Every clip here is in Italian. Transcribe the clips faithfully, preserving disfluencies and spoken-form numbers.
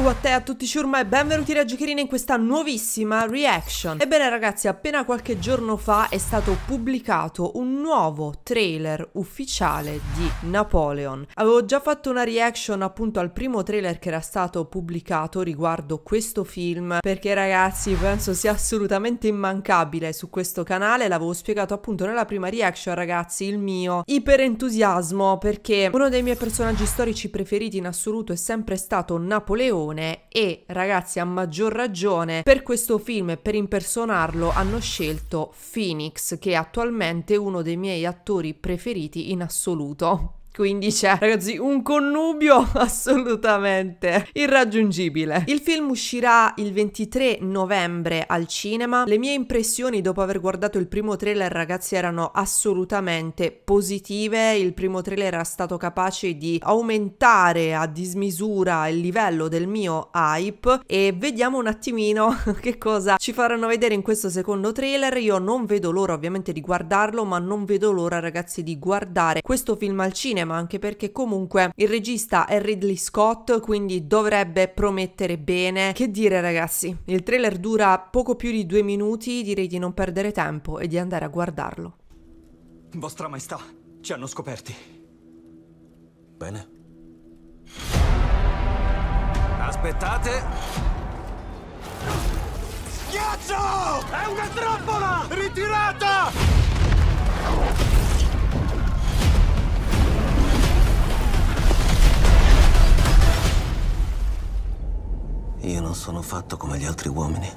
what è a tutti ciurma e benvenuti ragiocherine in questa nuovissima reaction. Ebbene ragazzi, appena qualche giorno fa è stato pubblicato un nuovo trailer ufficiale di Napoleon. Avevo già fatto una reaction appunto al primo trailer che era stato pubblicato riguardo questo film, perché ragazzi penso sia assolutamente immancabile su questo canale. L'avevo spiegato appunto nella prima reaction ragazzi, il mio iperentusiasmo, perché uno dei miei personaggi storici preferiti in assoluto è sempre stato Napoleone e ragazzi a maggior ragione per questo film e per impersonarlo hanno scelto Phoenix, che è attualmente uno dei miei attori preferiti in assoluto. Quindi c'è, ragazzi, un connubio assolutamente irraggiungibile. Il film uscirà il ventitré novembre al cinema. Le mie impressioni dopo aver guardato il primo trailer, ragazzi, erano assolutamente positive. Il primo trailer era stato capace di aumentare a dismisura il livello del mio hype e vediamo un attimino che cosa ci faranno vedere in questo secondo trailer. Io non vedo l'ora ovviamente di guardarlo, ma non vedo l'ora, ragazzi, di guardare questo film al cinema, anche perché comunque il regista è Ridley Scott, quindi dovrebbe promettere bene. Che dire ragazzi, il trailer dura poco più di due minuti, direi di non perdere tempo e di andare a guardarlo. Vostra Maestà, ci hanno scoperti. Bene. Aspettate. Ghiaccio! È una trappola! Ritirata! Io non sono fatto come gli altri uomini.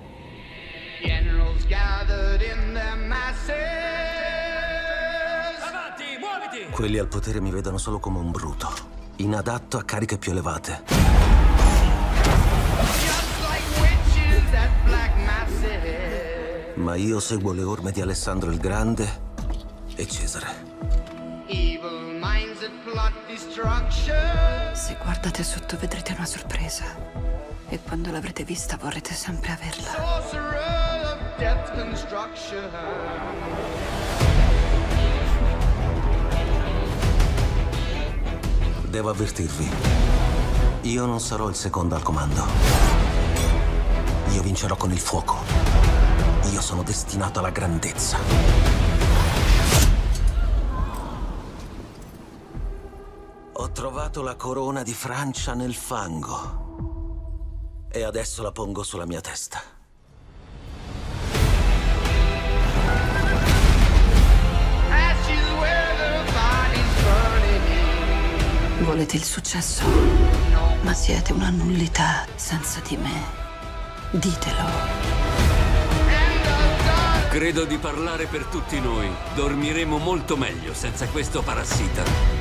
Avanti, muoviti! Quelli al potere mi vedono solo come un bruto, inadatto a cariche più elevate. Ma io seguo le orme di Alessandro il Grande e Cesare. Se guardate sotto vedrete una sorpresa. E quando l'avrete vista vorrete sempre averla. Devo avvertirvi, io non sarò il secondo al comando. Io vincerò con il fuoco. Io sono destinato alla grandezza. Ho trovato la corona di Francia nel fango. E adesso la pongo sulla mia testa. Volete il successo? Ma siete una nullità senza di me. Ditelo. Credo di parlare per tutti noi. Dormiremo molto meglio senza questo parassita.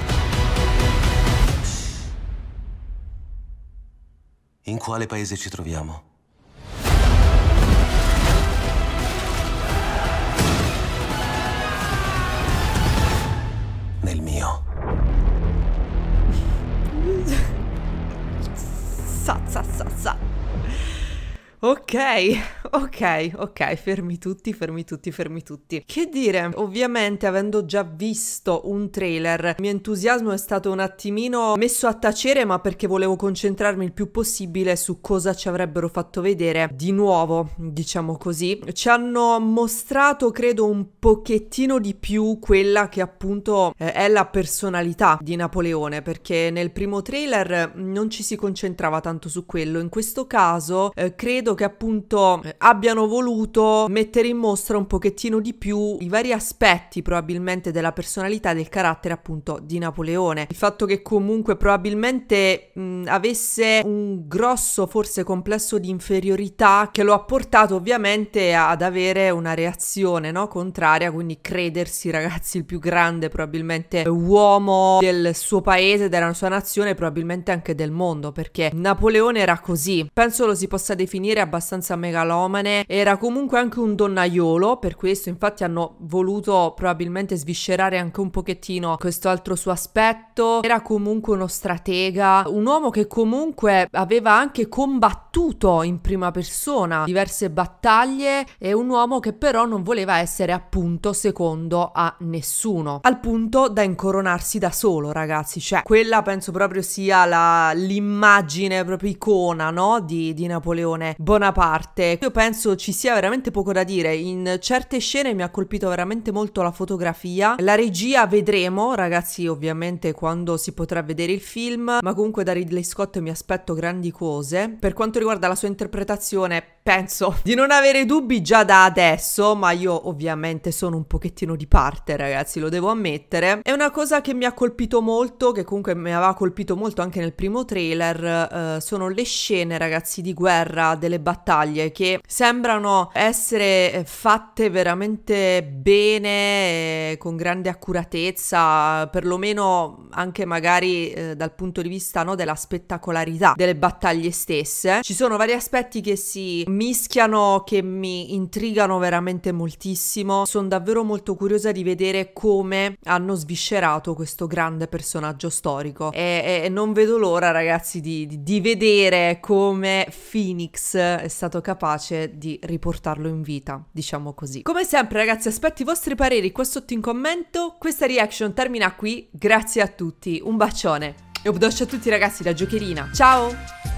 In quale paese ci troviamo? Nel mio. Sa, sa, sa, sa. Ok, ok, ok, fermi tutti, fermi tutti, fermi tutti. Che dire, ovviamente avendo già visto un trailer, il mio entusiasmo è stato un attimino messo a tacere, ma perché volevo concentrarmi il più possibile su cosa ci avrebbero fatto vedere di nuovo, diciamo così. Ci hanno mostrato, credo, un pochettino di più quella che appunto eh, è la personalità di Napoleone, perché nel primo trailer non ci si concentrava tanto su quello. In questo caso eh, credo che appunto abbiano voluto mettere in mostra un pochettino di più i vari aspetti probabilmente della personalità e del carattere appunto di Napoleone. Il fatto che comunque probabilmente mh, avesse un grosso forse complesso di inferiorità che lo ha portato ovviamente ad avere una reazione, no, contraria, quindi credersi ragazzi il più grande probabilmente uomo del suo paese, della sua nazione, probabilmente anche del mondo, perché Napoleone era così. Penso lo si possa definire abbastanza megalomane, era comunque anche un donnaiolo, per questo infatti hanno voluto probabilmente sviscerare anche un pochettino questo altro suo aspetto. Era comunque uno stratega, un uomo che comunque aveva anche combattuto combattuto in prima persona diverse battaglie, è un uomo che però non voleva essere appunto secondo a nessuno, al punto da incoronarsi da solo, ragazzi. Cioè quella penso proprio sia la, l'immagine proprio icona, no? Di, di Napoleone Bonaparte. Io penso ci sia veramente poco da dire. In certe scene mi ha colpito veramente molto la fotografia, la regia vedremo, ragazzi, ovviamente quando si potrà vedere il film, ma comunque da Ridley Scott mi aspetto grandi cose. Per quanto riguarda la sua interpretazione, penso di non avere dubbi già da adesso, ma io ovviamente sono un pochettino di parte, ragazzi, lo devo ammettere. È una cosa che mi ha colpito molto, che comunque mi aveva colpito molto anche nel primo trailer, eh, sono le scene, ragazzi, di guerra, delle battaglie, che sembrano essere fatte veramente bene, eh, con grande accuratezza, perlomeno anche magari eh, dal punto di vista, no, della spettacolarità delle battaglie stesse. Ci sono vari aspetti che si mischiano, che mi intrigano veramente moltissimo. Sono davvero molto curiosa di vedere come hanno sviscerato questo grande personaggio storico e, e non vedo l'ora, ragazzi, di, di, di vedere come Phoenix è stato capace di riportarlo in vita, diciamo così. Come sempre, ragazzi, aspetto i vostri pareri qua sotto in commento. Questa reaction termina qui, grazie a tutti, un bacione e un bacio a tutti, ragazzi, da Giocherina, ciao!